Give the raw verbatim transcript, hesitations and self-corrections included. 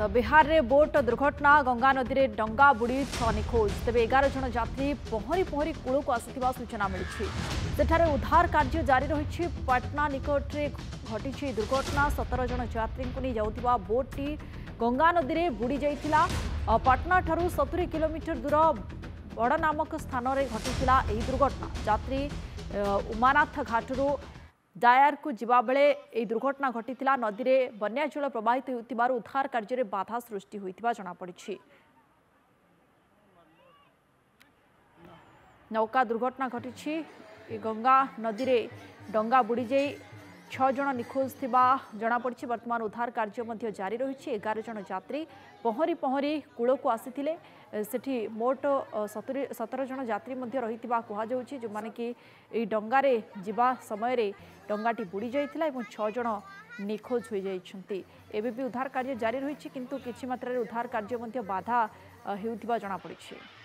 तो बिहार रे बोट दुर्घटना गंगा नदी में डंगा बुड़ी छ निखोज तेज एगार जन यात्री पहरी पहरी कूल को आसुवा सूचना मिली सेठारे उद्धार कार्य जारी रही पटना निकट में घटी दुर्घटना सतर जन यात्री को नहीं जाऊा बोटी गंगा नदी में बुड़ी जाइथिला पटना ठारू सत्तरी किलोमीटर दूर बड़ नामक स्थान में घटी दुर्घटना यात्री उमानाथ घाटरू दायर को जिबा बेले ए दुर्घटना घटी नदी में बन्या जल प्रवाहित होतिबारु उद्धार कार्य में बाधा सृष्टि होइतिबा जଣା पड़िछि। नौका दुर्घटना घटी गंगा नदी में डंगा बुड़ी जाई छह जन निखोज थिबा जଣା पड़िछि। वर्तमान उद्धार कार्य मध्य जारी रही एगार जन यात्री पहरी पहरी कूल को आसीथिले सेठी मोट सतुरी सतर जन यात्री मध्य रहितिबा कहा जाउछि जो माने कि ए डंगारे जिबा समय रे डंगाटी बुड़ी जाइथिला एवं छह जन निखोज हो जाइछन्ति। एबे भी उद्धार कार्य जारी रही किंतु किछि मात्रा रे उद्धार कार्य मध्य बाधा हेउथिबा जଣା पड़िछि।